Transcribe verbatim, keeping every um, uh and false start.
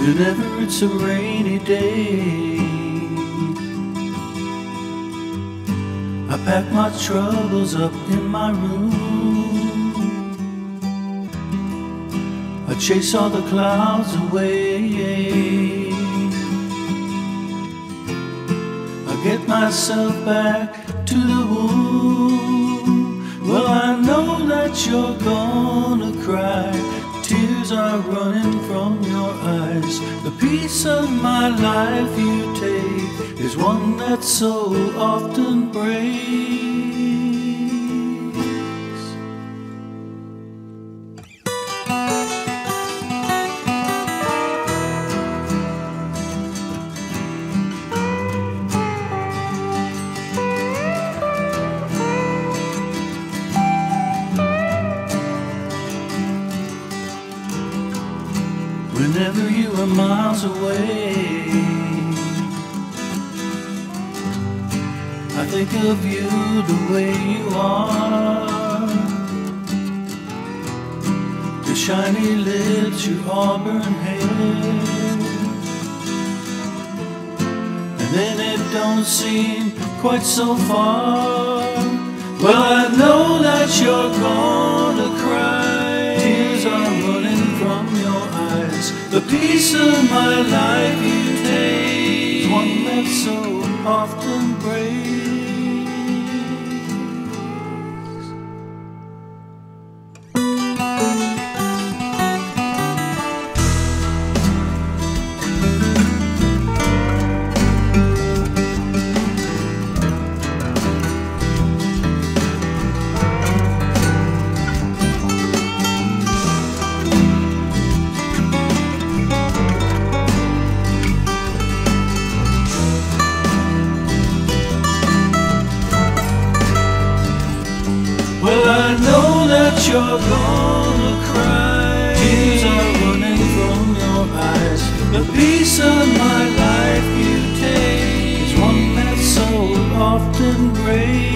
Whenever it's a rainy day, I pack my troubles up in my room. I chase all the clouds away. I get myself back to the womb. Well, I know that you're gonna cry. Tears are running from your eyes. The piece of my life you take is one that so often breaks. Whenever you are miles away, I think of you the way you are. Your shiny lips, your auburn hair, and then it don't seem quite so far. Well, I know that you're gonna cry. Tears are running from your eyes. The piece of my life you take is one that so often breaks. Well, I know that you're gonna cry. Tears are running from your eyes. The piece of my life you take is one that so often breaks.